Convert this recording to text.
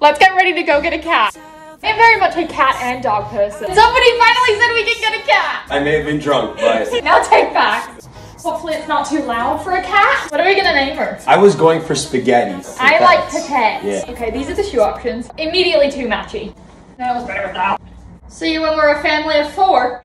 Let's get ready to go get a cat. I'm very much a cat and dog person. Somebody finally said we can get a cat. I may have been drunk, but... Now take back. Hopefully it's not too loud for a cat. What are we gonna name her? I was going for spaghetti. I like Paquette. Yeah. Okay, these are the shoe options. Immediately too matchy. That was better without. See you when we're a family of 4.